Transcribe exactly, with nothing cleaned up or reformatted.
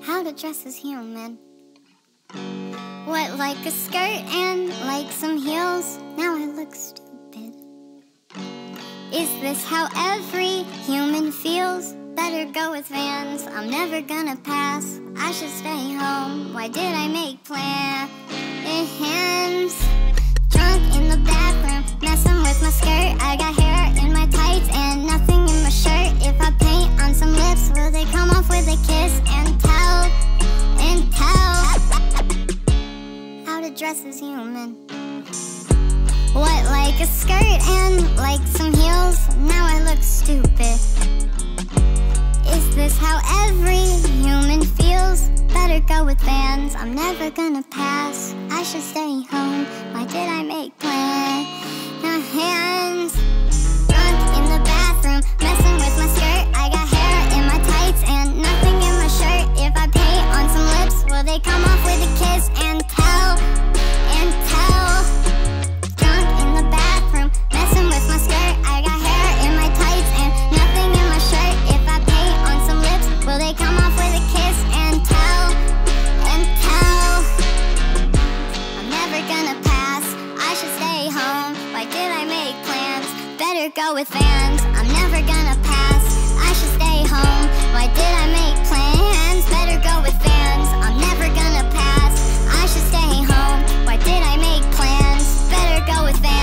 how to dress as human. What, like a skirt and like some heels? Now I look stupid. Is this how every human feels? Better go with Vans, I'm never gonna pass. I should stay home, why did I make plans? Drunk in the bathroom, messing with my skirt. I got hair in my tights and nothing in my shirt. If I paint on some lips, will they come off with a kiss and tell? And tell how to dress as human. What, like a skirt and like some heels? Now I look stupid. Is this how every human feels? Better go with Vans, I'm never gonna pass. I should stay home, why did I make plans? Drunk in the bathroom, messing with my skirt. I got hair in my tights and nothing in my shirt. If I paint on some lips, will they come off with a kiss and tell? And tell. Drunk in the bathroom, messing with my skirt. I got hair in my tights and nothing in my shirt. If I paint on some lips, will they come off with a kiss and tell? And tell. I'm never gonna pass, I should stay home. Why did I make plans? Better go with Vans, I'm never gonna pass. I should stay home. Why did I make plans? Better go with Vans, I'm never gonna pass. I should stay home. Why did I make plans? Better go with Vans.